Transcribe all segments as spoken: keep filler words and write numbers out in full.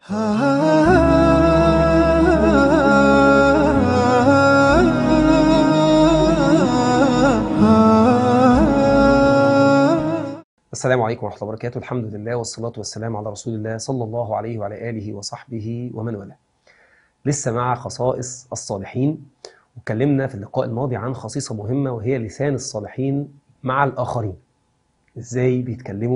السلام عليكم ورحمة الله وبركاته. الحمد لله والصلاة والسلام على رسول الله صلى الله عليه وعلى آله وصحبه ومن والاه. لسه مع خصائص الصالحين، واتكلمنا في اللقاء الماضي عن خصيصة مهمة وهي لسان الصالحين مع الآخرين. إزاي بيتكلموا،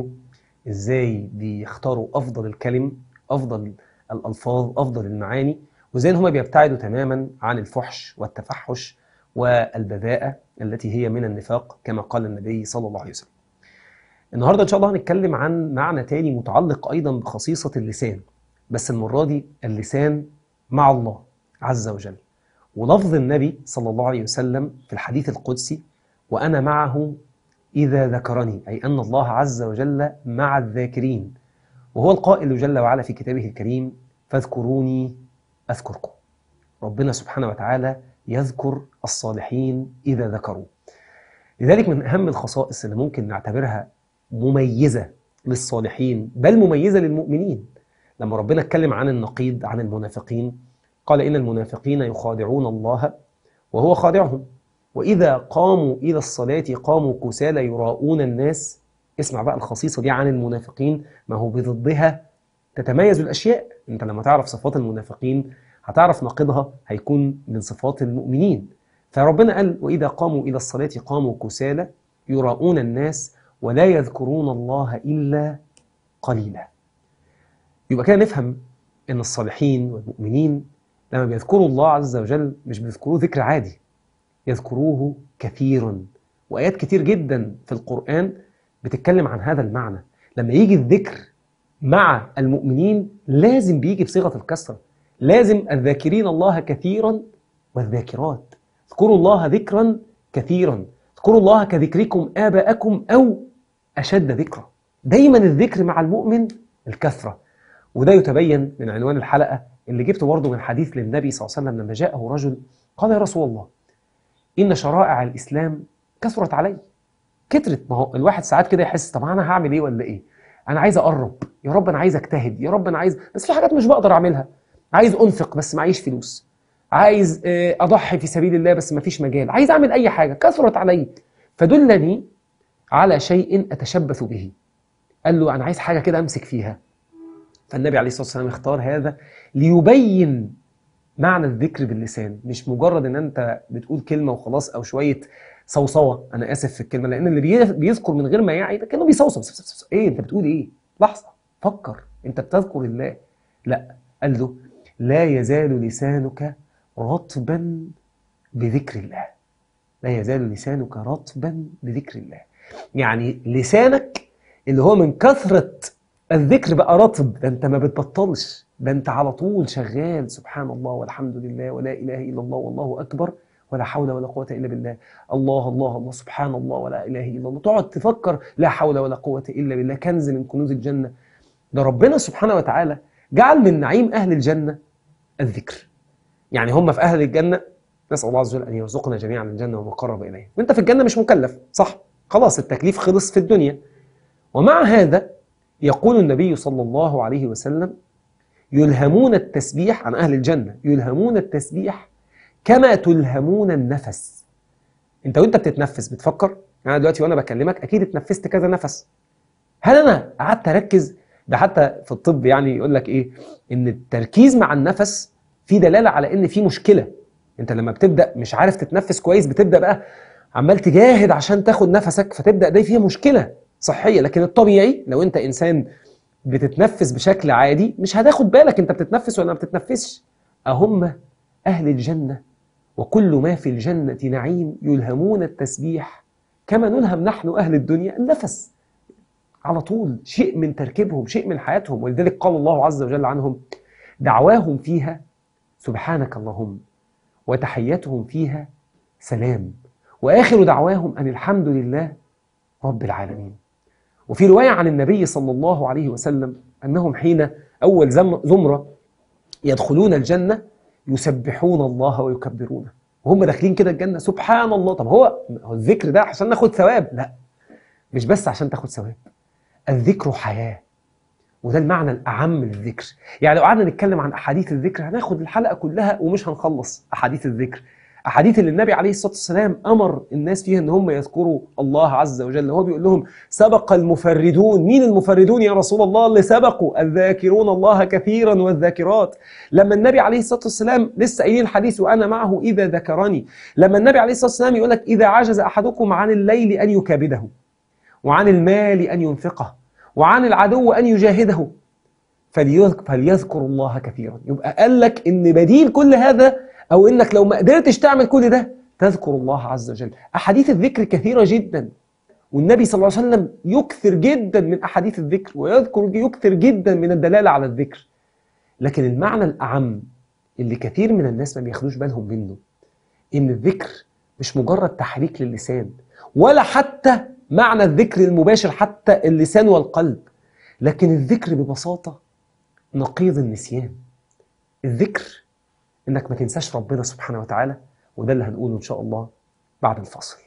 إزاي بيختاروا أفضل الكلم، أفضل الألفاظ، أفضل المعاني، وإزاي هم بيبتعدوا تماما عن الفحش والتفحش والبذاءة التي هي من النفاق كما قال النبي صلى الله عليه وسلم. النهاردة إن شاء الله هنتكلم عن معنى تاني متعلق أيضا بخصيصة اللسان، بس المرة دي اللسان مع الله عز وجل. ولفظ النبي صلى الله عليه وسلم في الحديث القدسي: وأنا معه إذا ذكرني، أي أن الله عز وجل مع الذاكرين، وهو القائل جل وعلا في كتابه الكريم: فاذكروني أذكركم. ربنا سبحانه وتعالى يذكر الصالحين إذا ذكروا. لذلك من أهم الخصائص اللي ممكن نعتبرها مميزة للصالحين، بل مميزة للمؤمنين، لما ربنا اتكلم عن النقيض، عن المنافقين، قال: إن المنافقين يخادعون الله وهو خادعهم، وإذا قاموا إلى الصلاة قاموا كسالى يراءون الناس. اسمع بقى الخصيصة دي عن المنافقين، ما هو بضدها تتميز الأشياء. أنت لما تعرف صفات المنافقين هتعرف نقيضها هيكون من صفات المؤمنين. فربنا قال: وإذا قاموا إلى الصلاة قاموا كسالى يراءون الناس ولا يذكرون الله إلا قليلا. يبقى كده نفهم أن الصالحين والمؤمنين لما بيذكروا الله عز وجل مش بيذكروه ذكر عادي، يذكروه كثيرا. وآيات كتير جدا في القرآن بتتكلم عن هذا المعنى. لما يجي الذكر مع المؤمنين لازم بيجي بصيغة الكسرة، لازم الذاكرين الله كثيرا والذاكرات. اذكروا الله ذكرا كثيرا، اذكروا الله كذكركم آباءكم أو أشد ذكرا. دايما الذكر مع المؤمن الكثرة، وده يتبين من عنوان الحلقة اللي جبته برضه من حديث للنبي صلى الله عليه وسلم لما جاءه رجل قال: يا رسول الله، إن شرائع الإسلام كثرت علي. كترت. ما هو الواحد ساعات كده يحس: طب أنا هعمل إيه ولا إيه؟ أنا عايز أقرب، يا رب أنا عايز أجتهد، يا رب أنا عايز، بس في حاجات مش بقدر أعملها. عايز أنفق بس معيش فلوس، عايز أضحي في سبيل الله بس مفيش مجال، عايز أعمل أي حاجة كثرت علي، فدلني على شيء أتشبث به. قال له: أنا عايز حاجة كده أمسك فيها. فالنبي عليه الصلاة والسلام اختار هذا ليبين معنى الذكر باللسان، مش مجرد ان انت بتقول كلمة وخلاص او شوية صوصوة. انا اسف في الكلمة، لان اللي بيذكر من غير ما يعي ده كانه بيصوصو. ايه انت بتقول ايه؟ لحظة فكر، انت بتذكر الله. لا، قال له: لا يزال لسانك رطبا بذكر الله. لا يزال لسانك رطبا بذكر الله. يعني لسانك اللي هو من كثرة الذكر بقى رطب، ده انت ما بتبطلش، ده انت على طول شغال سبحان الله والحمد لله ولا إله إلا الله والله أكبر ولا حول ولا قوة إلا بالله، الله الله الله سبحان الله ولا إله إلا الله. تقعد تفكر لا حول ولا قوة إلا بالله، كنز من كنوز الجنة. ده ربنا سبحانه وتعالى جعل من نعيم أهل الجنة الذكر. يعني هم في أهل الجنة، نسأل الله عز وجل أن يرزقنا جميعا الجنة وما قرب إليه. وانت في الجنة مش مكلف، صح؟ خلاص التكليف خلص في الدنيا. ومع هذا يقول النبي صلى الله عليه وسلم: يلهمون التسبيح عن أهل الجنة، يلهمون التسبيح كما تلهمون النفس. انت وانت بتتنفس بتفكر؟ انا دلوقتي وانا بكلمك اكيد اتنفست كذا نفس. هل انا قعدت اركز؟ ده حتى في الطب يعني يقول لك ايه؟ ان التركيز مع النفس في دلالة على ان في مشكلة. انت لما بتبدأ مش عارف تتنفس كويس بتبدأ بقى عمال تجاهد عشان تاخد نفسك، فتبدأ ده فيها مشكلة صحية. لكن الطبيعي لو انت انسان بتتنفس بشكل عادي مش هتاخد بالك انت بتتنفس ولا ما بتتنفسش. اهم اهل الجنة وكل ما في الجنة نعيم يلهمون التسبيح كما نلهم نحن اهل الدنيا النفس. على طول شيء من تركيبهم، شيء من حياتهم. ولذلك قال الله عز وجل عنهم: دعواهم فيها سبحانك اللهم وتحيتهم فيها سلام واخر دعواهم ان الحمد لله رب العالمين. وفي رواية عن النبي صلى الله عليه وسلم أنهم حين أول زمرة يدخلون الجنة يسبحون الله ويكبرونه، وهم داخلين كده الجنة سبحان الله. طب هو الذكر ده عشان ناخد ثواب؟ لا، مش بس عشان تاخد ثواب. الذكر حياة، وده المعنى الأعم للذكر. يعني لو قعدنا نتكلم عن أحاديث الذكر هناخد الحلقة كلها ومش هنخلص أحاديث الذكر. أحاديث اللي النبي عليه الصلاة والسلام أمر الناس فيها إن هم يذكروا الله عز وجل. هو بيقول لهم سبق المفردون. مين المفردون يا رسول الله؟ اللي سبقوا الذاكرون الله كثيرا والذاكرات. لما النبي عليه الصلاة والسلام لسه قايلين الحديث وأنا معه إذا ذكرني، لما النبي عليه الصلاة والسلام يقول لك إذا عجز أحدكم عن الليل أن يكابده، وعن المال أن ينفقه، وعن العدو أن يجاهده، فليذكر الله كثيرا. يبقى قال لك إن بديل كل هذا، أو إنك لو ما قدرتش تعمل كل ده، تذكر الله عز وجل. أحاديث الذكر كثيرة جدا، والنبي صلى الله عليه وسلم يكثر جدا من أحاديث الذكر، ويذكر يكثر جدا من الدلالة على الذكر. لكن المعنى الأعم اللي كثير من الناس ما بياخدوش بالهم منه، إن الذكر مش مجرد تحريك للسان، ولا حتى معنى الذكر المباشر حتى اللسان والقلب، لكن الذكر ببساطة نقيض النسيان. الذكر إنك ما تنساش ربنا سبحانه وتعالى، وده اللي هنقوله إن شاء الله بعد الفاصل.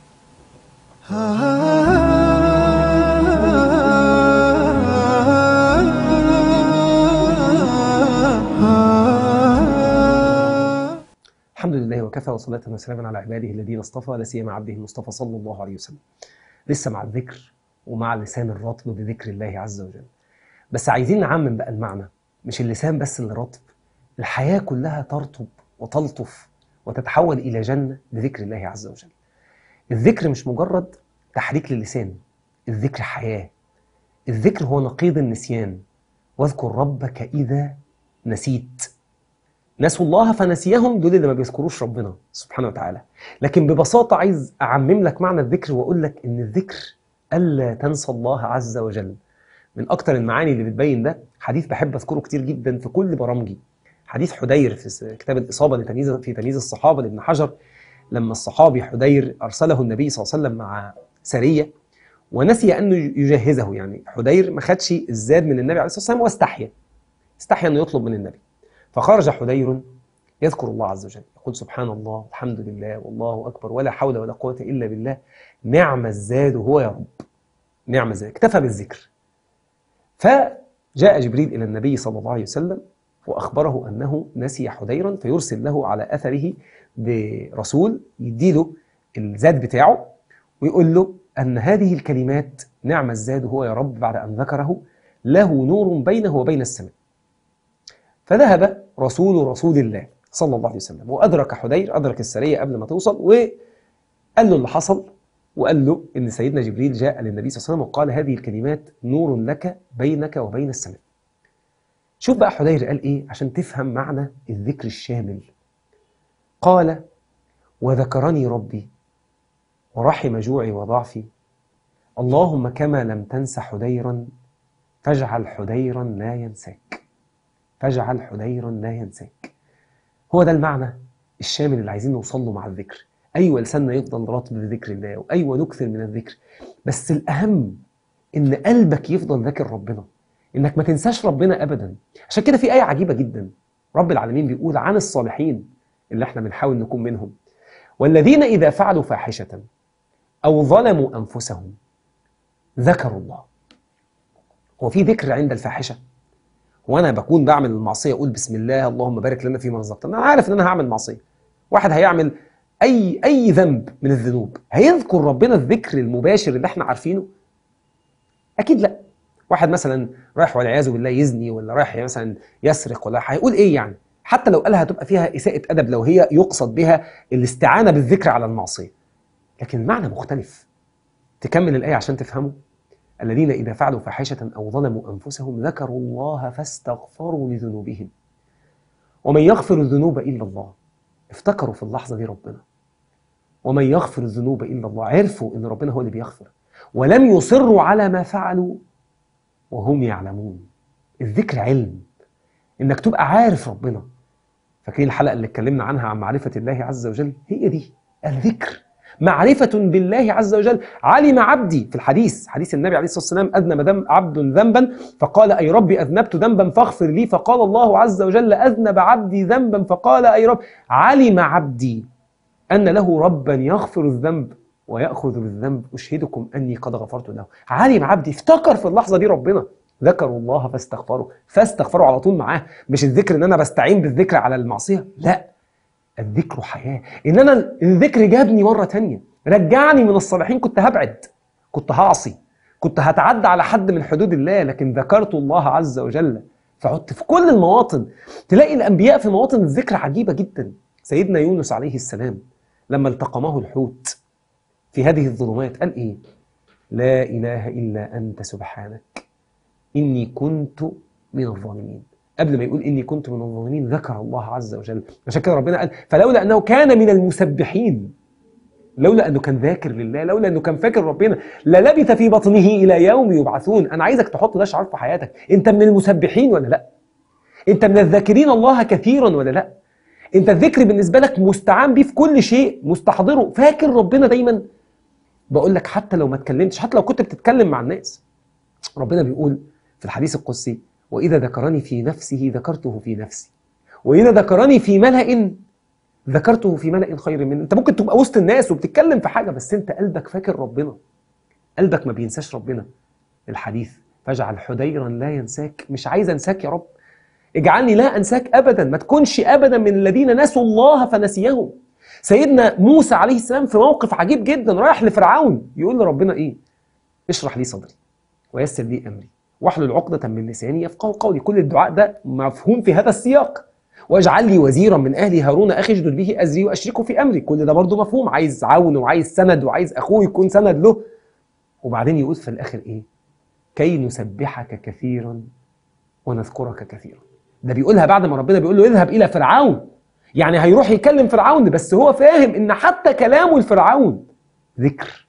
الحمد لله وكفى، وصلاة وسلاما على عباده الذين اصطفى، لا سيما عبده المصطفى صلى الله عليه وسلم. لسه مع الذكر ومع اللسان الرطب بذكر الله عز وجل، بس عايزين نعمم بقى المعنى. مش اللسان بس اللي رطب، الحياة كلها ترطب وتلطف وتتحول إلى جنة بذكر الله عز وجل. الذكر مش مجرد تحريك للسان، الذكر حياة. الذكر هو نقيض النسيان. واذكر ربك إذا نسيت. نسوا الله فنسيهم، دول اللي ما بيذكروش ربنا سبحانه وتعالى. لكن ببساطة عايز أعمم لك معنى الذكر وأقول لك إن الذكر ألا تنسى الله عز وجل. من أكتر المعاني اللي بتبين ده حديث بحب أذكره كتير جدا في كل برامجي، حديث حدير في كتاب الإصابة لتمييز في تمييز الصحابة لابن حجر، لما الصحابي حدير أرسله النبي صلى الله عليه وسلم مع سرية ونسي أنه يجهزه. يعني حدير ما خدش الزاد من النبي عليه الصلاة والسلام واستحيا استحيا أنه يطلب من النبي. فخرج حدير يذكر الله عز وجل، يقول سبحان الله الحمد لله والله أكبر ولا حول ولا قوة إلا بالله، نعم الزاد هو يا رب. نعم الزاد، اكتفى بالذكر. فجاء جبريل إلى النبي صلى الله عليه وسلم وأخبره أنه نسي حديرا، فيرسل له على أثره برسول يديله الزاد بتاعه ويقول له أن هذه الكلمات نعم الزاد هو يا رب بعد أن ذكره له نور بينه وبين السماء. فذهب رسول رسول الله صلى الله عليه وسلم وأدرك حدير، أدرك السرية قبل ما توصل، وقال له اللي حصل، وقال له إن سيدنا جبريل جاء للنبي صلى الله عليه وسلم وقال هذه الكلمات نور لك بينك وبين السماء. شوف بقى حدير قال إيه عشان تفهم معنى الذكر الشامل. قال وذكرني ربي ورحم جوعي وضعفي، اللهم كما لم تنس حديرا فاجعل حديرا لا ينساك، فاجعل حديرا لا ينساك. هو ده المعنى الشامل اللي عايزين نوصل له مع الذكر. أيوة لساننا يفضل رطب بذكر الله، وأيوة نكثر من الذكر، بس الأهم إن قلبك يفضل ذاكر ربنا، إنك ما تنساش ربنا أبدا. عشان كده في آية عجيبة جدا رب العالمين بيقول عن الصالحين اللي احنا بنحاول نكون منهم: والذين إذا فعلوا فاحشة أو ظلموا أنفسهم ذكروا الله. هو في ذكر عند الفاحشة؟ وأنا بكون بعمل المعصية أقول بسم الله اللهم بارك لنا فيما رزقتنا، أنا عارف إن أنا هعمل معصية. واحد هيعمل أي أي ذنب من الذنوب هيذكر ربنا الذكر المباشر اللي احنا عارفينه؟ أكيد لا. واحد مثلا رايح والعياذ بالله يزني، ولا رايح مثلا يسرق، ولا هيقول إيه يعني؟ حتى لو قالها هتبقى فيها إساءة أدب لو هي يقصد بها الاستعانة بالذكر على المعصية، لكن المعنى مختلف. تكمل الآية عشان تفهمه: الذين إذا فعلوا فاحشة أو ظلموا أنفسهم ذكروا الله فاستغفروا لذنوبهم ومن يغفر الذنوب إلا الله. افتكروا في اللحظة دي ربنا، ومن يغفر الذنوب إلا الله، عرفوا إن ربنا هو اللي بيغفر، ولم يصروا على ما فعلوا وهم يعلمون. الذكر علم، إنك تبقى عارف ربنا. فاكرين الحلقة اللي اتكلمنا عنها عن معرفة الله عز وجل؟ هي دي الذكر، معرفة بالله عز وجل. علم عبدي في الحديث، حديث النبي عليه الصلاة والسلام: أذنب ذنب عبد ذنبا فقال أي ربي أذنبت ذنبا فاغفر لي، فقال الله عز وجل: أذنب عبدي ذنبا فقال أي رب. علم عبدي أن له ربا يغفر الذنب ويأخذ بالذنب، أشهدكم أني قد غفرت له. علم عبدي، افتكر في اللحظة دي ربنا، ذكروا الله فاستغفروا، فاستغفروا على طول معاه. مش الذكر ان انا بستعين بالذكر على المعصية، لا، الذكر حياة. ان انا الذكر جابني مرة تانية، رجعني من الصالحين. كنت هبعد، كنت هعصي، كنت هتعدى على حد من حدود الله، لكن ذكرت الله عز وجل فعدت. في كل المواطن تلاقي الأنبياء في مواطن الذكر عجيبة جدا. سيدنا يونس عليه السلام لما التقمه الحوت في هذه الظلمات قال إيه؟ لا إله إلا أنت سبحانك إني كنت من الظالمين. قبل ما يقول إني كنت من الظالمين ذكر الله عز وجل. عشان كده ربنا قال فلولا أنه كان من المسبحين، لولا أنه كان ذاكر لله، لولا أنه كان فاكر ربنا، للبث في بطنه إلى يوم يبعثون. أنا عايزك تحط ده شعار في حياتك. أنت من المسبحين ولا لا؟ أنت من الذاكرين الله كثيرا ولا لا؟ أنت الذكر بالنسبة لك مستعان بيه في كل شيء، مستحضره، فاكر ربنا دايما. بقول لك حتى لو ما اتكلمتش، حتى لو كنت بتتكلم مع الناس، ربنا بيقول في الحديث القدسي وإذا ذكرني في نفسه ذكرته في نفسي وإذا ذكرني في ملأ ذكرته في ملأ خير منه. انت ممكن تبقى وسط الناس وبتتكلم في حاجة، بس انت قلبك فاكر ربنا، قلبك ما بينساش ربنا. الحديث فاجعل حديرا لا ينساك. مش عايز انساك يا رب، اجعلني لا انساك ابدا. ما تكونش ابدا من الذين نسوا الله فنسيهم. سيدنا موسى عليه السلام في موقف عجيب جدا، رايح لفرعون يقول لربنا ايه؟ اشرح لي صدري ويسر لي امري واحلل عقدة من لساني يفقهوا قولي. كل الدعاء ده مفهوم في هذا السياق. واجعل لي وزيرا من اهلي هارون اخي اشدد به ازري واشركه في امري. كل ده برضه مفهوم، عايز عون وعايز سند وعايز اخوه يكون سند له. وبعدين يقول في الاخر ايه؟ كي نسبحك كثيرا ونذكرك كثيرا. ده بيقولها بعد ما ربنا بيقول له اذهب الى فرعون، يعني هيروح يكلم فرعون، بس هو فاهم ان حتى كلامه لفرعون ذكر،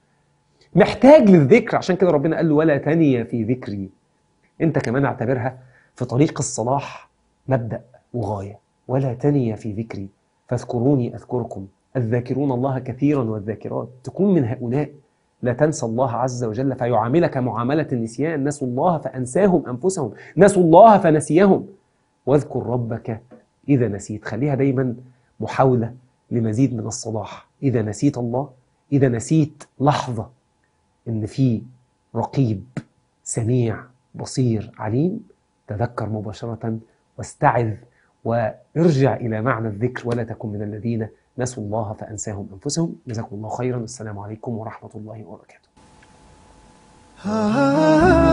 محتاج للذكر. عشان كده ربنا قال له ولا تني في ذكري. انت كمان اعتبرها في طريق الصلاح مبدأ وغاية. ولا تني في ذكري فاذكروني أذكركم الذاكرون الله كثيرا والذاكرات. تكون من هؤلاء لا تنسى الله عز وجل فيعاملك معاملة النسيان. نسوا الله فأنساهم أنفسهم، نسوا الله فنسيهم. واذكر ربك إذا نسيت. خليها دايما محاولة لمزيد من الصلاح. إذا نسيت الله، إذا نسيت لحظة إن في رقيب سميع بصير عليم، تذكر مباشرة واستعذ وارجع إلى معنى الذكر. ولا تكن من الذين نسوا الله فأنساهم أنفسهم. جزاكم الله خيرا. السلام عليكم ورحمة الله وبركاته.